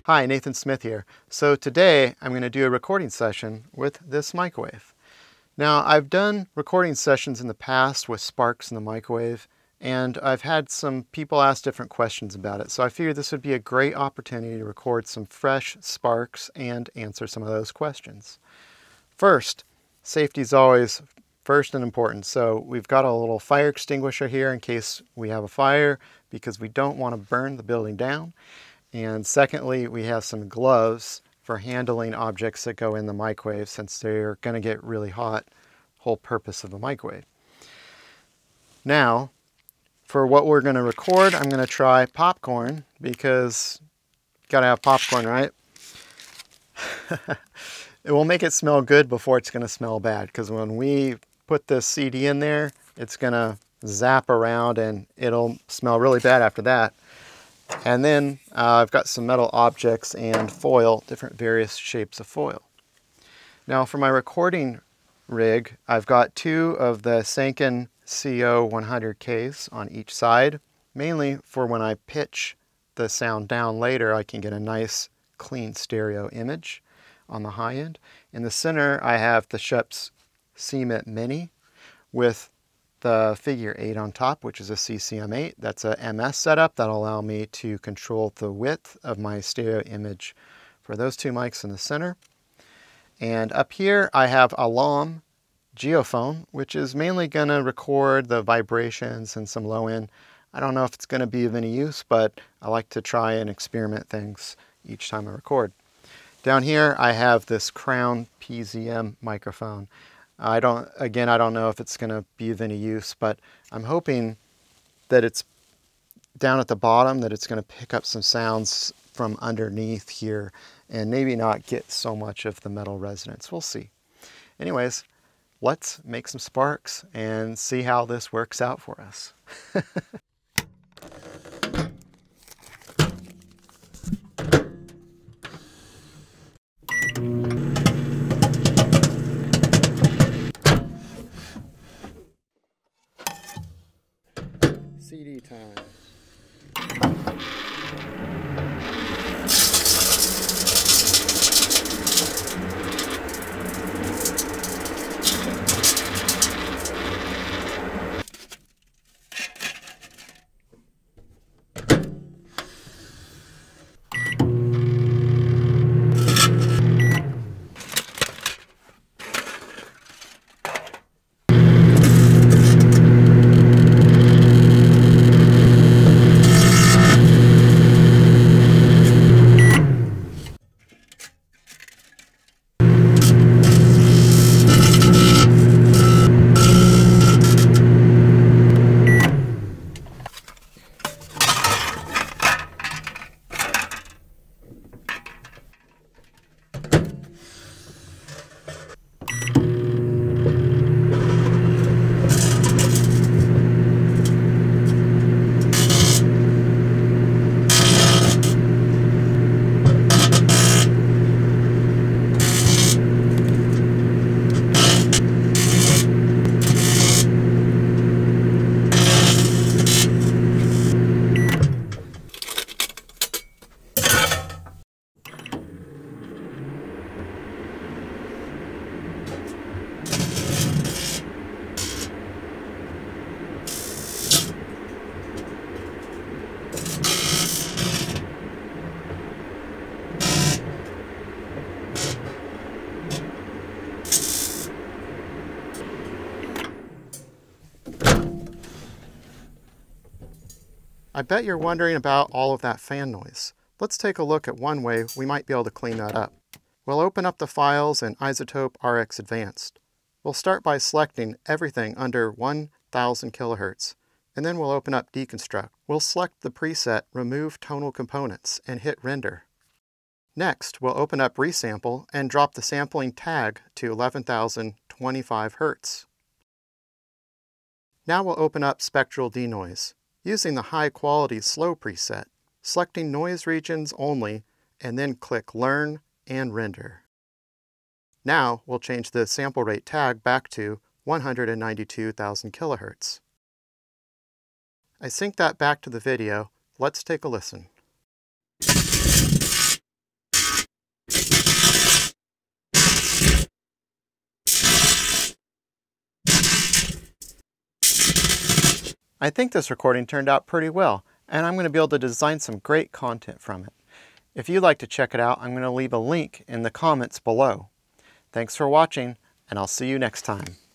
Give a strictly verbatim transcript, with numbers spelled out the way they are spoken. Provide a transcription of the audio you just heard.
Hi, Nathan Smith here. So today I'm going to do a recording session with this microwave. Now, I've done recording sessions in the past with sparks in the microwave, and I've had some people ask different questions about it. So I figured this would be a great opportunity to record some fresh sparks and answer some of those questions. First, safety is always first and important. So we've got a little fire extinguisher here in case we have a fire, because we don't want to burn the building down. And secondly, we have some gloves for handling objects that go in the microwave, since they're going to get really hot. Whole purpose of the microwave. Now, for what we're going to record, I'm going to try popcorn, because you got to have popcorn, right? It will make it smell good before it's going to smell bad, because when we put this C D in there, it's going to zap around and it'll smell really bad after that. And then uh, I've got some metal objects and foil, different various shapes of foil. Now for my recording rig, I've got two of the Sanken C O one hundred Ks on each side, mainly for when I pitch the sound down later, I can get a nice clean stereo image on the high end. In the center, I have the Schoeps C M I T Mini with the figure eight on top, which is a C C M eight. That's a M S setup that'll allow me to control the width of my stereo image for those two mics in the center. And up here I have a Lahm Geophone, which is mainly going to record the vibrations and some low end. I don't know if it's going to be of any use, but I like to try and experiment things each time I record. Down here I have this Crown P Z M microphone. I don't, again, I don't know if it's going to be of any use, but I'm hoping that it's down at the bottom, that it's going to pick up some sounds from underneath here and maybe not get so much of the metal resonance. We'll see. Anyways, let's make some sparks and see how this works out for us. C D time. I bet you're wondering about all of that fan noise. Let's take a look at one way we might be able to clean that up. We'll open up the files in iZotope R X Advanced. We'll start by selecting everything under one thousand kilohertz, and then we'll open up Deconstruct. We'll select the preset Remove Tonal Components and hit Render. Next, we'll open up Resample and drop the sampling tag to eleven thousand twenty-five hertz. Now we'll open up Spectral Denoise, using the High Quality Slow preset, selecting Noise Regions Only, and then click Learn and Render. Now we'll change the sample rate tag back to one hundred ninety-two thousand kilohertz. I sync that back to the video. Let's take a listen. I think this recording turned out pretty well, and I'm going to be able to design some great content from it. If you'd like to check it out, I'm going to leave a link in the comments below. Thanks for watching, and I'll see you next time.